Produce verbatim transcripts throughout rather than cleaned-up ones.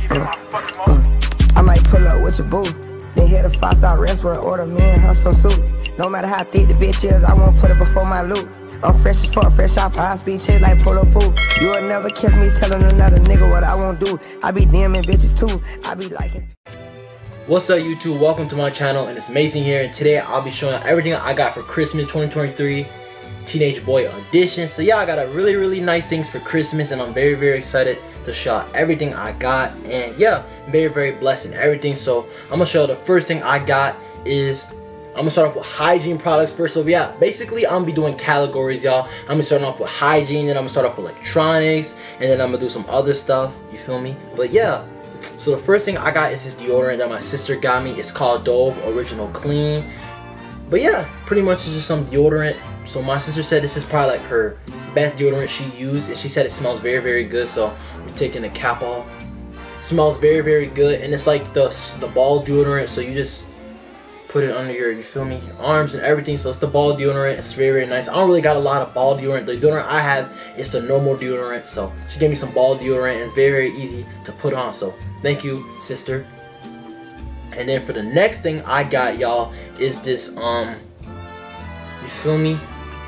Uh, uh, I might pull up with your boo. Then hit a five-star restaurant, order me and her some soup. No matter how thick the bitch is, I won't put it before my loot. I'm fresh as fuck, fresh off high speed chase like polo pool. You will never catch me telling another nigga what I won't do. I be DMing bitches too, I be liking. What's up YouTube, welcome to my channel, and it's Mason here, and today I'll be showing everything I got for Christmas twenty twenty-three Teenage Boy Edition. So yeah, I got a really really nice things for Christmas, and I'm very very excited to show everything I got, and yeah, very very blessed and everything. So I'm gonna show the first thing I got is I'm gonna start off with hygiene products first. So yeah, basically I'm gonna be doing categories, y'all. I'm gonna start off with hygiene, then I'm gonna start off with electronics, and then I'm gonna do some other stuff, you feel me? But yeah, so the first thing I got is this deodorant that my sister got me. It's called Dove Original Clean. But yeah, pretty much it's just some deodorant. So my sister said this is probably like her best deodorant she used, and she said it smells very very good. So we're taking the cap off. It smells very very good, and it's like the the ball deodorant. So you just put it under your, you feel me, your arms and everything. So it's the ball deodorant. It's very very nice. I don't really got a lot of ball deodorant. The deodorant I have is the normal deodorant. So she gave me some ball deodorant, and it's very very easy to put on. So thank you, sister. And then for the next thing I got, y'all, is this um you feel me,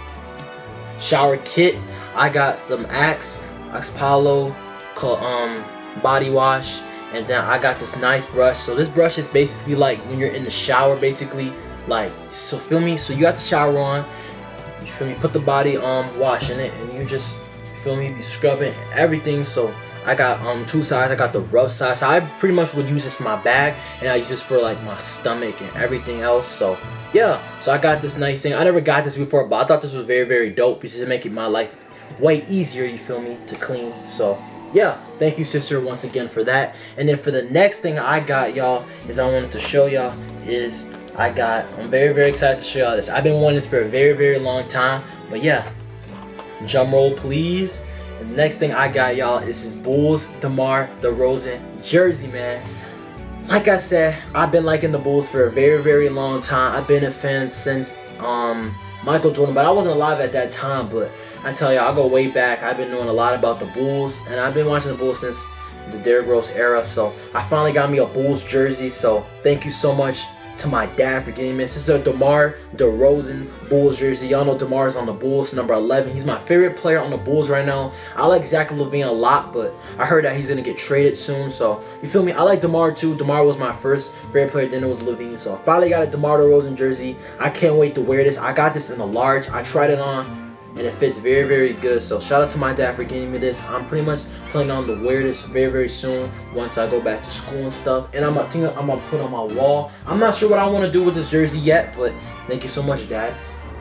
shower kit. I got some Axe Axe Palo um body wash, and then I got this nice brush. So this brush is basically like when you're in the shower, basically, like, so feel me, so you got the shower on, you feel me, put the body um wash in it, and you just, you feel me, be scrubbing everything. So I got um two sides. I got the rough side, so I pretty much would use this for my bag, and I use this for like my stomach and everything else. So yeah, so I got this nice thing. I never got this before, but I thought this was very very dope because it make it my life way easier, you feel me, to clean. So yeah, thank you sister once again for that. And then for the next thing I got, y'all, is I wanted to show y'all is I got, I'm very very excited to show y'all this. I've been wanting this for a very very long time, but yeah, drum roll please. And the next thing I got, y'all, is this Bulls DeMar DeRozan jersey, man. Like I said, I've been liking the Bulls for a very very long time. I've been a fan since um Michael Jordan, but I wasn't alive at that time. But I tell you, I'll go way back. I've been knowing a lot about the Bulls, and I've been watching the Bulls since the Derrick Rose era. So I finally got me a Bulls jersey. So thank you so much to my dad for getting me this. This is a DeMar DeRozan Bulls jersey. Y'all know DeMar is on the Bulls, number eleven. He's my favorite player on the Bulls right now. I like Zach LaVine a lot, but I heard that he's gonna get traded soon. So you feel me? I like DeMar too. DeMar was my first favorite player, then it was LaVine. So I finally got a DeMar DeRozan jersey. I can't wait to wear this. I got this in the large. I tried it on, and it fits very very good. So shout out to my dad for getting me this. I'm pretty much planning on to wear this very very soon once I go back to school and stuff, and I'm gonna think I'm gonna put on my wall. I'm not sure what I want to do with this jersey yet, but thank you so much, Dad.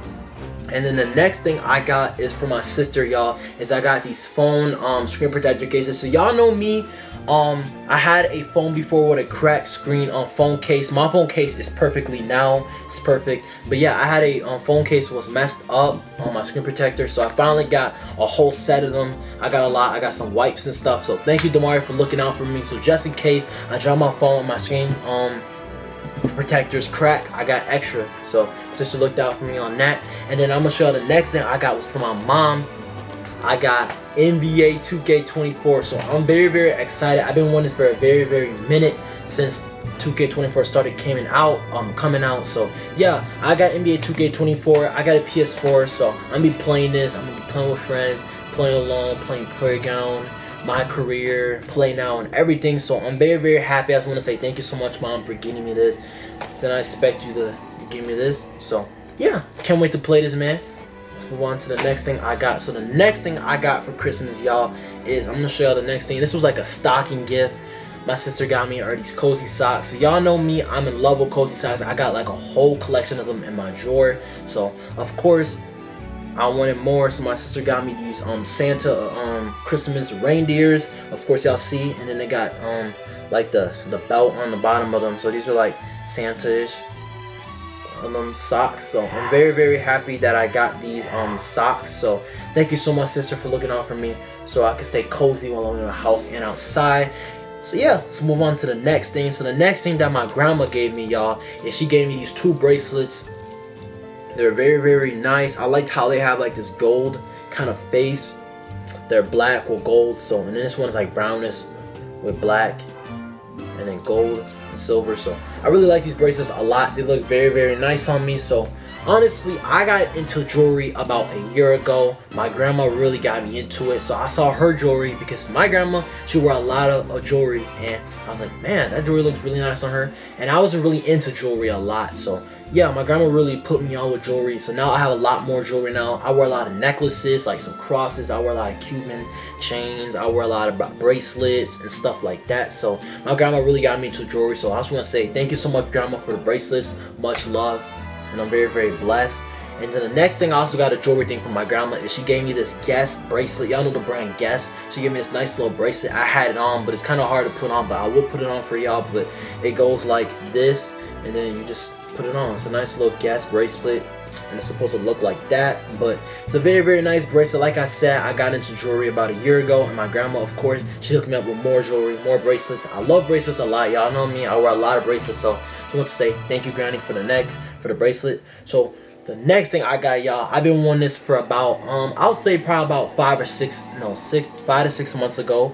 And then the next thing I got is for my sister, y'all, is I got these phone um screen protector cases. So y'all know me, um I had a phone before with a cracked screen on um, phone case. My phone case is perfectly now, it's perfect, but yeah, I had a um, phone case was messed up on my screen protector, so I finally got a whole set of them. I got a lot. I got some wipes and stuff. So thank you, DeMar, for looking out for me. So just in case I drop my phone, my screen um protectors crack, I got extra. So sister looked out for me on that. And then I'm gonna show you the next thing I got was for my mom. I got N B A two K twenty-four. So I'm very very excited. I've been wanting this for a very very minute since two K twenty-four started coming out um coming out. So yeah, I got N B A two K twenty-four. I got a P S four, so I'm gonna be playing this. I'm gonna be playing with friends, playing alone, playing Playground, My Career, Play Now, and everything. So I'm very very happy. I just want to say thank you so much, Mom, for getting me this. Then I expect you to give me this. So yeah, can't wait to play this, man. Let's move on to the next thing I got. So the next thing I got for Christmas, y'all, is I'm gonna show y'all the next thing. This was like a stocking gift. My sister got me are these cozy socks. So y'all know me, I'm in love with cozy socks. I got like a whole collection of them in my drawer. So of course I wanted more, so my sister got me these um Santa um Christmas reindeers. Of course y'all see, and then they got um like the the belt on the bottom of them. So these are like Santa-ish on them socks. So I'm very very happy that I got these um socks. So thank you so much, sister, for looking out for me so I can stay cozy while I'm in the house and outside. So yeah, let's move on to the next thing. So the next thing that my grandma gave me, y'all, is she gave me these two bracelets. They're very very nice. I like how they have like this gold kind of face. They're black with gold. So and then this one's like brownish with black. and then gold and silver. So I really like these bracelets a lot. They look very, very nice on me. So honestly, I got into jewelry about a year ago. My grandma really got me into it. So I saw her jewelry because my grandma, she wore a lot of, of jewelry, and I was like, man, that jewelry looks really nice on her. And I wasn't really into jewelry a lot. So yeah, my grandma really put me on with jewelry. So now I have a lot more jewelry now. I wear a lot of necklaces, like some crosses. I wear a lot of Cuban chains. I wear a lot of bracelets and stuff like that. So my grandma really got me into jewelry. So I just want to say thank you so much, grandma, for the bracelets. Much love. And I'm very, very blessed. And then the next thing, I also got a jewelry thing from my grandma, is she gave me this Guess bracelet. Y'all know the brand Guess. She gave me this nice little bracelet. I had it on, but it's kind of hard to put on, but I will put it on for y'all. But it goes like this, and then you just put it on. It's a nice little Guess bracelet, and it's supposed to look like that. But it's a very, very nice bracelet. Like I said, I got into jewelry about a year ago, and my grandma, of course, she hooked me up with more jewelry, more bracelets. I love bracelets a lot. Y'all know me. I wear a lot of bracelets. So I just want to say thank you, Granny, for the next for the bracelet. So the next thing I got, y'all, I've been wanting this for about um I'll say probably about five or six no six five to six months ago.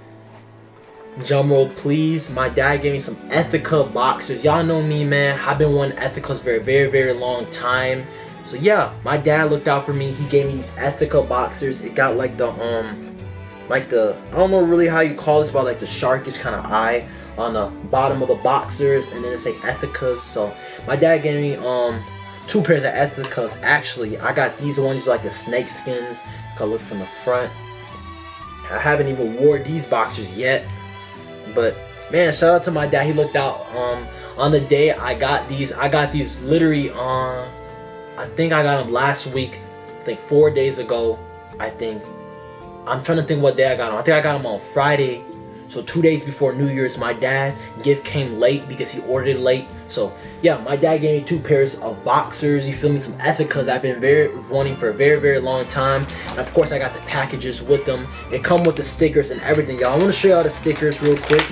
Drum roll please. My dad gave me some Ethica boxers. Y'all know me, man. I've been wanting Ethicas for a very, very long time. So yeah, my dad looked out for me. He gave me these Ethica boxers. It got like the um like the, I don't know really how you call this, but like the sharkish kind of eye on the bottom of the boxers, and then it say Ethicas. So my dad gave me um two pairs of Ethicas. Actually, I got these ones like the snake skins. Go look from the front. I haven't even wore these boxers yet, but man, shout out to my dad. He looked out um on the day I got these. I got these literally on, I think I got them last week. I think four days ago. I think. I'm trying to think what day I got them. I think I got them on Friday. So two days before New Year's. My dad gift came late because he ordered it late. So yeah, my dad gave me two pairs of boxers. You feel me? Some Ethicas I've been very wanting for a very, very long time. And of course I got the packages with them. It come with the stickers and everything, y'all. I want to show y'all the stickers real quick.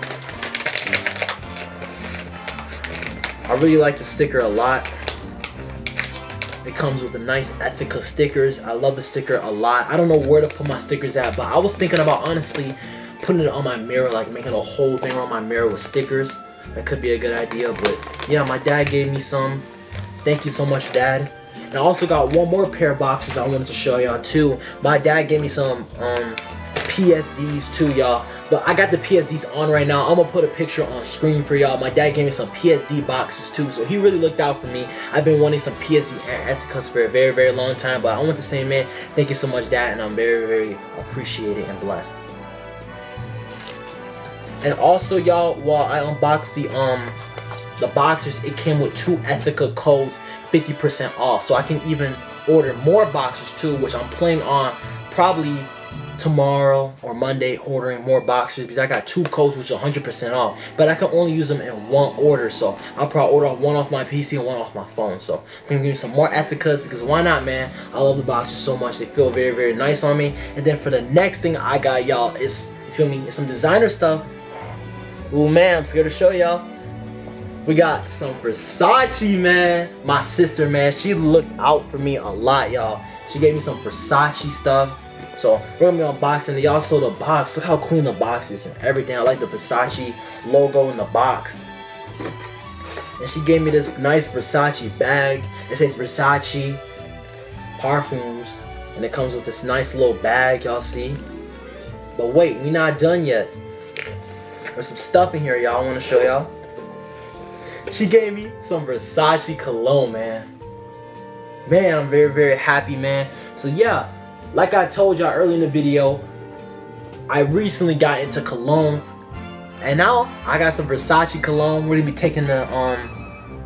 I really like the sticker a lot. It comes with the nice Ethica stickers. I love the sticker a lot. I don't know where to put my stickers at, but I was thinking about honestly putting it on my mirror, like making a whole thing on my mirror with stickers. That could be a good idea. But yeah, my dad gave me some. Thank you so much, Dad. And I also got one more pair of boxers I wanted to show y'all too. My dad gave me some um, P S Ds too, y'all. But I got the P S Ds on right now. I'm gonna put a picture on screen for y'all. My dad gave me some P S D boxes too, so he really looked out for me. I've been wanting some P S D and Ethicas for a very, very long time. But I want to say, man, thank you so much, Dad, and I'm very, very appreciated and blessed. And also, y'all, while I unboxed the um the boxers, it came with two Ethica codes, fifty percent off. So I can even order more boxers too, which I'm planning on probably tomorrow or Monday ordering more boxers, because I got two codes which are one hundred percent off, but I can only use them in one order. So I'll probably order one off my P C and one off my phone. So I'm gonna give me some more Ethicas, because why not, man? I love the boxers so much. They feel very, very nice on me. And then for the next thing I got, y'all, is, you feel me, it's some designer stuff. Ooh, man, I'm scared to show y'all. We got some Versace, man. My sister, man, she looked out for me a lot, y'all. She gave me some Versace stuff. So we're gonna be unboxing. Y'all saw the box. Look how clean the box is and everything. I like the Versace logo in the box. And she gave me this nice Versace bag. It says Versace perfumes, and it comes with this nice little bag, y'all see. But wait, we not done yet. There's some stuff in here, y'all. I want to show y'all. She gave me some Versace cologne, man. Man, I'm very, very happy, man. So yeah, like I told y'all early in the video, I recently got into cologne, and now I got some Versace cologne. We're gonna be taking the um.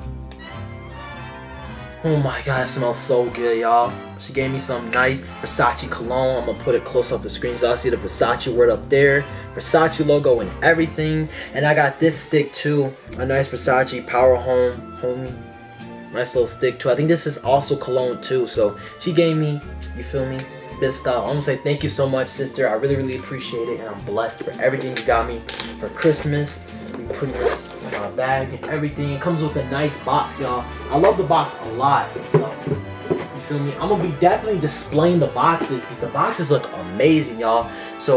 Oh my god, it smells so good, y'all. She gave me some nice Versace cologne. I'm gonna put it close up the screen so I see the Versace word up there. Versace logo and everything. And I got this stick too. A nice Versace Power Home Homie. Nice little stick too. I think this is also cologne too. So she gave me, you feel me, this stuff. I'm gonna say thank you so much, sister. I really, really appreciate it. And I'm blessed for everything you got me for Christmas. We put this in my bag and everything. It comes with a nice box, y'all. I love the box a lot. So you feel me? I'm gonna be definitely displaying the boxes because the boxes look amazing, y'all. So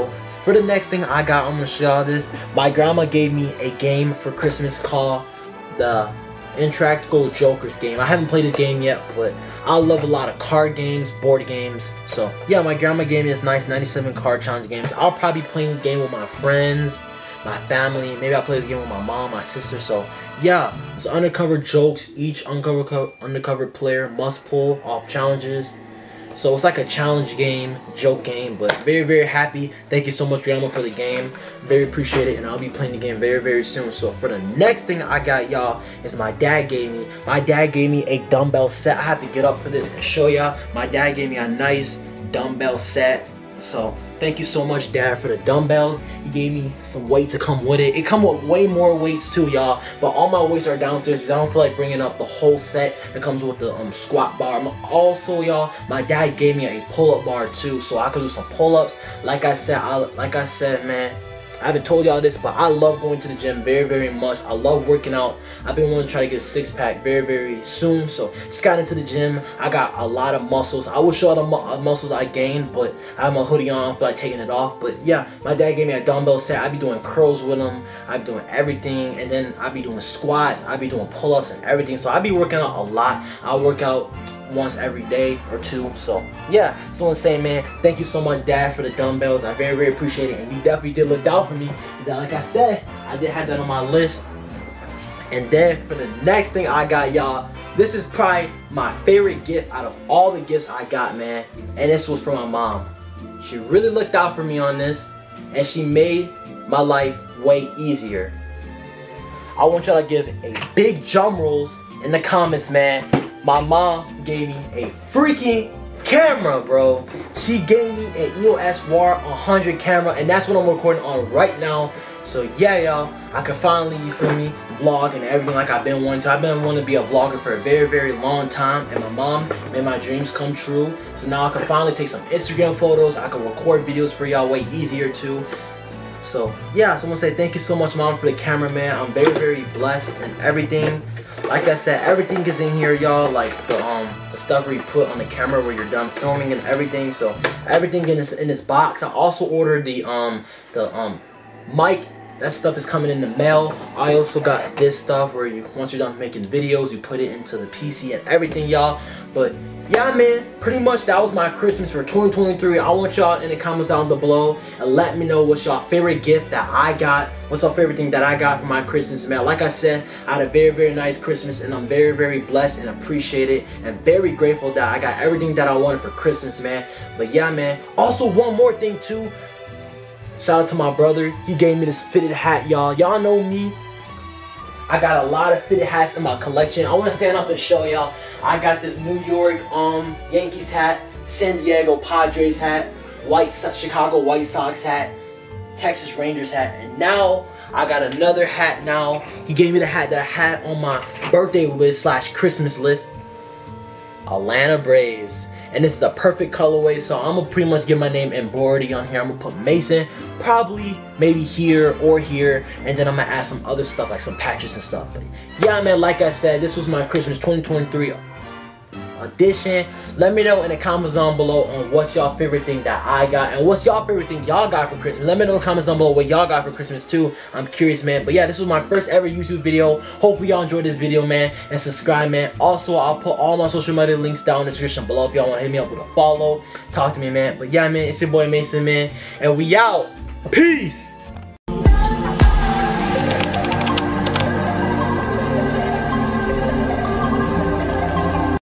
for the next thing I got, I'm gonna show y'all this. My grandma gave me a game for Christmas called the Intractable Jokers game. I haven't played this game yet, but I love a lot of card games, board games. So yeah, my grandma gave me this nice ninety-seven card challenge games. I'll probably be playing the game with my friends, my family. Maybe I'll play this game with my mom, my sister. So yeah, it's undercover jokes. Each undercover undercover player must pull off challenges. So it's like a challenge game, joke game, but very, very happy. Thank you so much, Grandma, for the game. Very appreciate it, and I'll be playing the game very, very soon. So for the next thing I got, y'all, is my dad gave me. My dad gave me a dumbbell set. I have to get up for this and show y'all. My dad gave me a nice dumbbell set. So thank you so much, Dad, for the dumbbells. He gave me some weight to come with it. It come with way more weights too, y'all. But all my weights are downstairs because I don't feel like bringing up the whole set. It comes with the um, squat bar. Also, y'all, my dad gave me a pull-up bar too, so I could do some pull-ups. Like I said, I, like I said, man, I haven't told y'all this, but I love going to the gym very, very much. I love working out. I've been wanting to try to get a six-pack very, very soon. So just got into the gym. I got a lot of muscles. I will show you the mu muscles I gained, but I have my hoodie on. I feel like taking it off. But yeah, my dad gave me a dumbbell set. I be doing curls with them. I be doing everything. And then I be doing squats. I be doing pull-ups and everything. So I be working out a lot. I work out once every day or two. So yeah, just want to say, man, thank you so much, Dad, for the dumbbells. I very, very appreciate it, and you definitely did look out for me. Like I said, I did have that on my list. And then for the next thing I got, y'all, this is probably my favorite gift out of all the gifts I got, man, and this was from my mom. She really looked out for me on this, and she made my life way easier. I want y'all to give a big drum rolls in the comments, man. My mom gave me a freaking camera, bro. She gave me an E O S W A R one hundred camera, and that's what I'm recording on right now. So yeah, y'all, I can finally, you feel me, vlog and everything like I've been wanting to. I've been wanting to be a vlogger for a very, very long time, and my mom made my dreams come true. So now I can finally take some Instagram photos. I can record videos for y'all way easier too. So yeah, so I want to say thank you so much, Mom, for the camera, man. I'm very, very blessed and everything. Like I said, everything is in here, y'all. Like the um the stuff where you put on the camera where you're done filming and everything. So everything in this in this box. I also ordered the um the um mic. That stuff is coming in the mail. I also got this stuff where you, once you're done making videos, you put it into the P C and everything, y'all. But yeah, man, pretty much that was my Christmas for twenty twenty-three. I want y'all in the comments down below and let me know what's y'all favorite gift that I got. What's your favorite thing that I got for my Christmas, man? Like I said, I had a very, very nice Christmas, and I'm very, very blessed and appreciate it and very grateful that I got everything that I wanted for Christmas, man. But yeah, man. Also, one more thing too. Shout out to my brother. He gave me this fitted hat, y'all. Y'all know me. I got a lot of fitted hats in my collection. I want to stand up and show y'all. I got this New York um Yankees hat, San Diego Padres hat, White Chicago White Sox hat, Texas Rangers hat, and now I got another hat now. He gave me the hat that I had on my birthday list slash Christmas list. Atlanta Braves. And this is a perfect colorway, so I'm gonna pretty much get my name embroidered on here. I'm gonna put Mason, probably maybe here or here, and then I'm gonna add some other stuff like some patches and stuff. But yeah, man, like I said, this was my Christmas twenty twenty-three edition. Let me know in the comments down below on what y'all favorite thing that I got, and what's y'all favorite thing y'all got for Christmas. Let me know in the comments down below what y'all got for Christmas too. I'm curious, man. But yeah, this was my first ever YouTube video. Hopefully y'all enjoyed this video, man, and subscribe, man. Also, I'll put all my social media links down in the description below if y'all want to hit me up with a follow, talk to me, man. But yeah, man, it's your boy Mason, man, and we out. Peace.